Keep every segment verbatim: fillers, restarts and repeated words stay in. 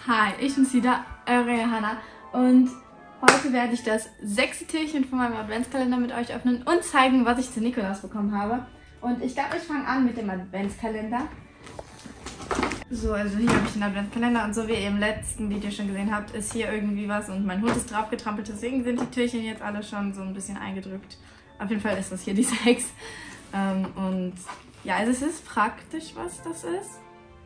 Hi, ich bin Sida, eure Johanna, und heute werde ich das sechste Türchen von meinem Adventskalender mit euch öffnen und zeigen, was ich zu Nikolaus bekommen habe. Und ich glaube, ich fange an mit dem Adventskalender. So, also hier habe ich den Adventskalender und so wie ihr im letzten Video schon gesehen habt, ist hier irgendwie was und mein Hund ist drauf getrampelt, deswegen sind die Türchen jetzt alle schon so ein bisschen eingedrückt. Auf jeden Fall ist das hier die sechs. Ähm, und ja, also es ist praktisch, was das ist.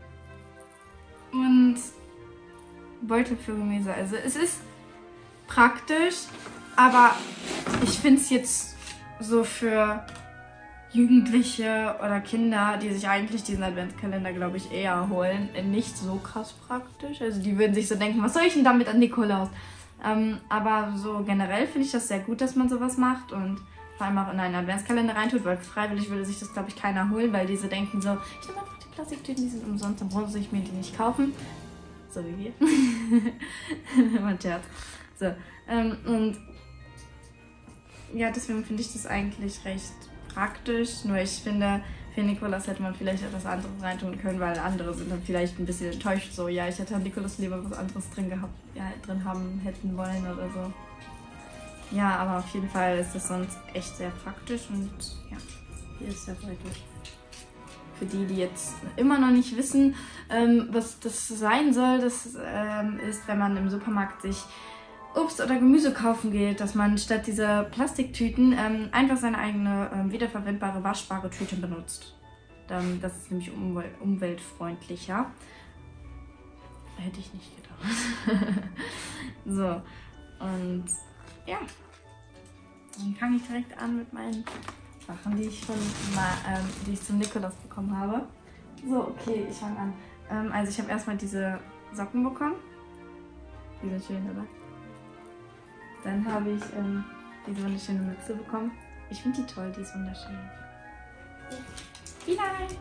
Und Beutel für Gemüse. Also es ist praktisch, aber ich finde es jetzt so für Jugendliche oder Kinder, die sich eigentlich diesen Adventskalender, glaube ich, eher holen, nicht so krass praktisch. Also die würden sich so denken, was soll ich denn damit an Nikolaus? Ähm, aber so generell finde ich das sehr gut, dass man sowas macht und vor allem auch in einen Adventskalender reintut, weil freiwillig würde sich das, glaube ich, keiner holen, weil diese denken so, ich nehme einfach die Plastiktüten, die sind umsonst, dann muss ich mir die nicht kaufen. So wie wir. Mein Scherz. So, ähm, und ja, deswegen finde ich das eigentlich recht praktisch. Nur ich finde, für Nikolaus hätte man vielleicht etwas anderes reintun können, weil andere sind dann vielleicht ein bisschen enttäuscht. So, ja, ich hätte an Nikolaus lieber was anderes drin gehabt, ja, drin haben hätten wollen oder so. Ja, aber auf jeden Fall ist das sonst echt sehr praktisch und ja, hier ist der Beutel. Für die, die jetzt immer noch nicht wissen, ähm, was das sein soll, das ähm, ist, wenn man im Supermarkt sich Obst oder Gemüse kaufen geht, dass man statt dieser Plastiktüten ähm, einfach seine eigene ähm, wiederverwendbare, waschbare Tüte benutzt. Ähm, das ist nämlich umwel umweltfreundlicher. Hätte ich nicht gedacht. So, und ja, dann fange ich direkt an mit meinen Sachen, die ich, von, ähm, die ich zum Nikolaus bekommen habe. So, okay, ich fange an. Ähm, also ich habe erstmal diese Socken bekommen. Die sind schön, oder? Dann habe ich ähm, diese wunderschöne Mütze bekommen. Ich finde die toll, die ist wunderschön. Vielen Dank!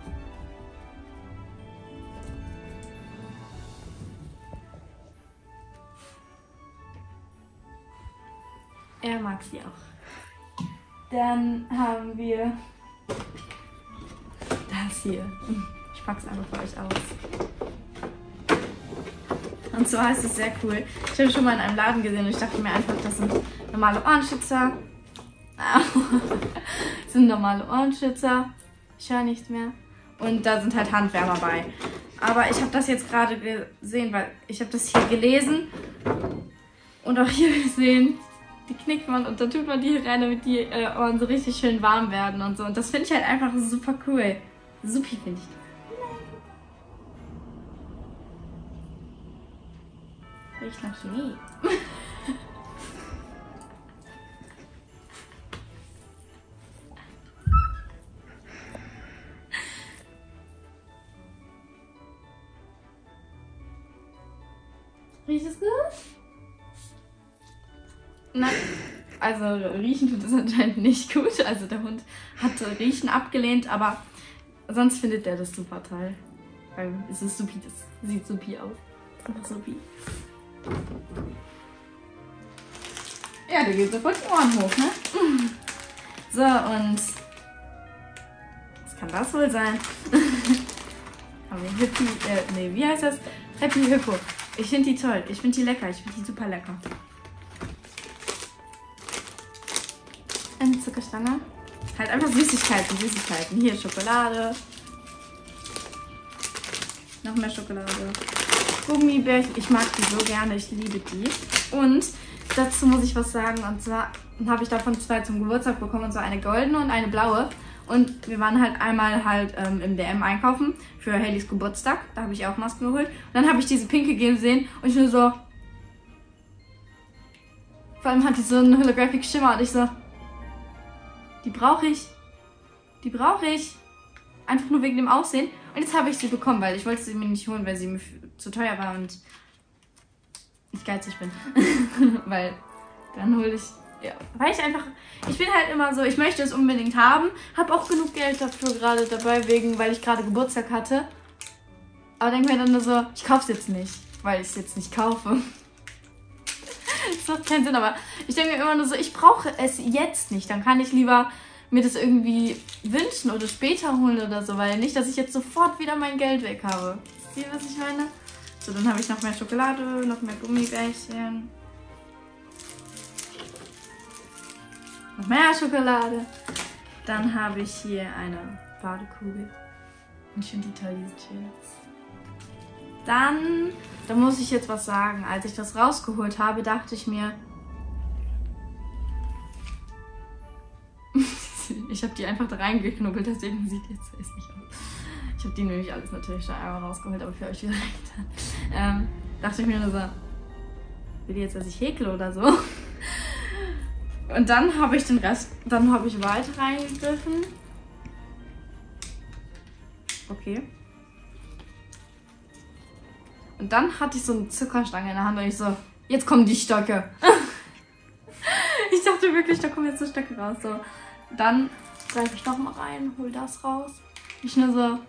Er mag sie auch. Dann haben wir das hier. Ich packe es einfach für euch aus. Und zwar ist es sehr cool. Ich habe schon mal in einem Laden gesehen und ich dachte mir einfach, das sind normale Ohrenschützer. Das sind normale Ohrenschützer. Ich höre nichts mehr. Und da sind halt Handwärmer bei. Aber ich habe das jetzt gerade gesehen, weil ich habe das hier gelesen und auch hier gesehen. Die knickt man und dann tut man die hier rein, damit die äh, Ohren so richtig schön warm werden und so. Und das finde ich halt einfach super cool. Supi finde ich. Riecht nach Chemie. Riecht es gut? Nein, also riechen tut es anscheinend nicht gut. Also der Hund hat Riechen abgelehnt, aber sonst findet der das super toll. Weil es ist supi, das sieht supi aus. Einfach supi. Ja, der geht sofort die Ohren hoch, ne? So, und was kann das wohl sein? Aber Hippie, äh, nee, wie heißt das? Happy Hippo. Ich finde die toll. Ich finde die lecker. Ich finde die super lecker. Eine Zuckerstange. Halt einfach Süßigkeiten, Süßigkeiten. Hier Schokolade. Noch mehr Schokolade. Gummibärchen. Ich mag die so gerne. Ich liebe die. Und dazu muss ich was sagen. Und zwar habe ich davon zwei zum Geburtstag bekommen. Und zwar eine goldene und eine blaue. Und wir waren halt einmal halt ähm, im D M einkaufen für Haleys Geburtstag. Da habe ich auch Masken geholt. Und dann habe ich diese pinke gesehen und ich nur so... Vor allem hat die so einen Holographic Schimmer und ich so... Die brauche ich. Die brauche ich. Einfach nur wegen dem Aussehen. Und jetzt habe ich sie bekommen, weil ich wollte sie mir nicht holen, weil sie mir zu teuer war und ich geizig bin. Weil dann hole ich... Ja, weil ich einfach... Ich bin halt immer so, ich möchte es unbedingt haben. Habe auch genug Geld dafür gerade dabei, wegen, weil ich gerade Geburtstag hatte. Aber denke mir dann nur so, ich kaufe es jetzt nicht, weil ich es jetzt nicht kaufe. Das macht keinen Sinn, aber ich denke mir immer nur so, ich brauche es jetzt nicht. Dann kann ich lieber mir das irgendwie wünschen oder später holen oder so, weil nicht, dass ich jetzt sofort wieder mein Geld weg habe. Wisst ihr, was ich meine? So, dann habe ich noch mehr Schokolade, noch mehr Gummibärchen. Noch mehr Schokolade. Dann habe ich hier eine Badekugel. Und ich finde die toll, diese Chips. Dann, da muss ich jetzt was sagen. Als ich das rausgeholt habe, dachte ich mir, ich habe die einfach da reingeknubbelt, deswegen sieht die jetzt hässlich aus. Ich habe die nämlich alles natürlich schon einmal rausgeholt, aber für euch wieder reingetan. Ähm, dachte ich mir nur so, will die jetzt, dass ich häkle oder so? Und dann habe ich den Rest, dann habe ich weiter reingegriffen. Okay. Und dann hatte ich so eine Zuckerstange in der Hand und ich so, jetzt kommen die Stöcke. Ich dachte wirklich, da kommen jetzt so Stöcke raus. So. Dann greife ich noch mal rein, hol das raus. Ich nur so,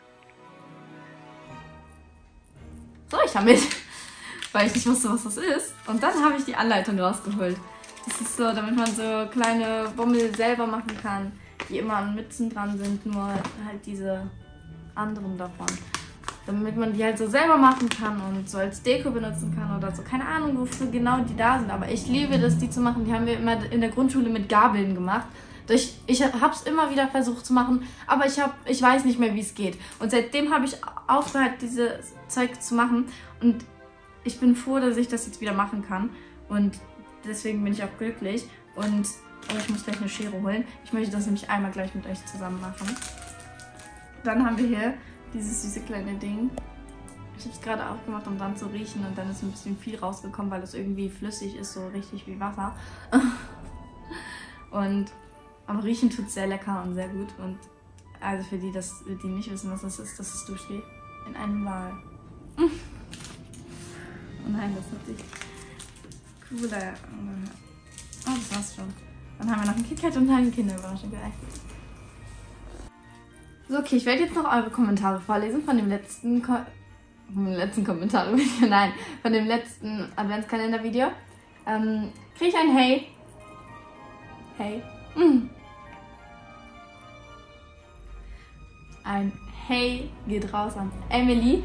soll ich damit? Weil ich nicht wusste, was das ist. Und dann habe ich die Anleitung rausgeholt. Das ist so, damit man so kleine Bommel selber machen kann, die immer an Mützen dran sind, nur halt diese anderen davon. Damit man die halt so selber machen kann und so als Deko benutzen kann oder so. Keine Ahnung, wofür genau die da sind, aber ich liebe das, die zu machen. Die haben wir immer in der Grundschule mit Gabeln gemacht. Ich, ich habe es immer wieder versucht zu machen, aber ich, hab, ich weiß nicht mehr, wie es geht. Und seitdem habe ich aufgehört, diese Zeug zu machen. Und ich bin froh, dass ich das jetzt wieder machen kann. Und deswegen bin ich auch glücklich. Und oh, ich muss gleich eine Schere holen. Ich möchte das nämlich einmal gleich mit euch zusammen machen. Dann haben wir hier dieses süße kleine Ding. Ich habe es gerade aufgemacht, um dann zu riechen. Und dann ist ein bisschen viel rausgekommen, weil es irgendwie flüssig ist, so richtig wie Wasser. Und aber riechen tut sehr lecker und sehr gut. Und also für die, das, die nicht wissen, was das ist, das ist Duschli in einem Wal. Oh nein, das hat sich cooler. Oh, das war's schon. Dann haben wir noch ein KitKat und eine Kinderüberraschung. Geil. So, okay, ich werde jetzt noch eure Kommentare vorlesen von dem letzten Ko von dem letzten Kommentare-Video. Nein, von dem letzten Adventskalender-Video. Ähm, kriege ich ein Hey? Hey? Mm. Ein Hey geht raus an Emily.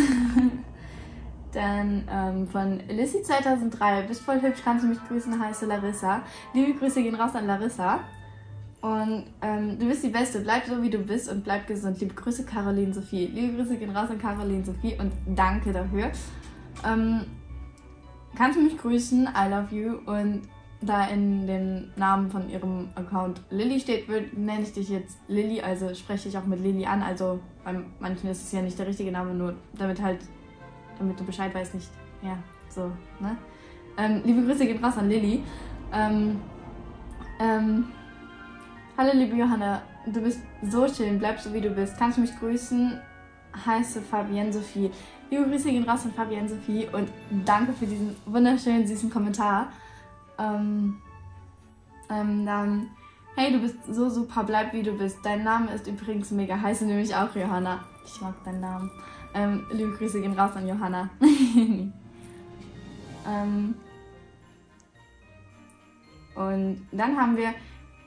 Dann ähm, von Lissy zweitausenddrei. Bist voll hübsch, kannst du mich grüßen, heiße Larissa. Liebe Grüße gehen raus an Larissa. Und ähm, du bist die Beste, bleib so wie du bist und bleib gesund. Liebe Grüße, Caroline Sophie. Liebe Grüße gehen raus an Caroline Sophie und danke dafür. Ähm, kannst du mich grüßen, I love you. Und da in dem Namen von ihrem Account Lilly steht, nenne ich dich jetzt Lilly, also spreche ich auch mit Lilly an. Also bei manchen ist es ja nicht der richtige Name, nur damit halt, damit du Bescheid weißt, nicht, ja, so, ne? Ähm, liebe Grüße gehen raus an Lilly. Ähm, ähm, hallo liebe Johanna, du bist so schön, bleib so wie du bist. Kannst du mich grüßen? Heiße Fabienne Sophie. Liebe Grüße gehen raus an Fabienne Sophie und danke für diesen wunderschönen, süßen Kommentar. Ähm, ähm, dann, hey, du bist so super, bleib wie du bist. Dein Name ist übrigens mega, heiße nämlich auch Johanna. Ich mag deinen Namen. Ähm, liebe Grüße gehen raus an Johanna. ähm, und dann haben wir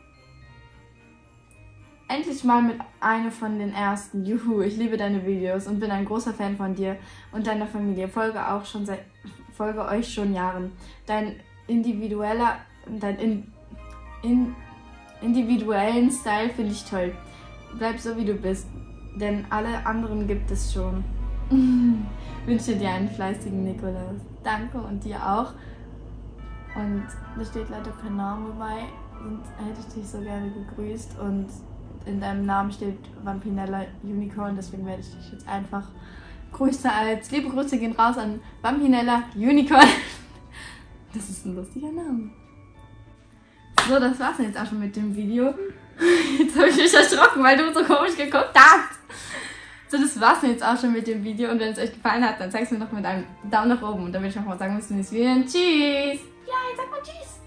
endlich mal mit einer von den ersten. Juhu, ich liebe deine Videos und bin ein großer Fan von dir und deiner Familie. Folge auch schon seit, folge euch schon Jahren. Dein individueller, dein in, in, individuellen Style finde ich toll. Bleib so wie du bist, denn alle anderen gibt es schon. Wünsche dir einen fleißigen Nikolaus. Danke und dir auch. Und da steht leider kein Name bei, sonst hätte ich dich so gerne gegrüßt. Und in deinem Namen steht Vampinella Unicorn, deswegen werde ich dich jetzt einfach grüßen als liebe Grüße gehen raus an Vampinella Unicorn. Das ist ein lustiger Name. So, das war's jetzt auch schon mit dem Video. Jetzt habe ich mich erschrocken, weil du so komisch geguckt hast. So, das war's jetzt auch schon mit dem Video. Und wenn es euch gefallen hat, dann zeig's mir noch mit einem Daumen nach oben. Und dann würde ich noch mal sagen, bis zum nächsten Video. Tschüss! Ja, jetzt sag mal Tschüss!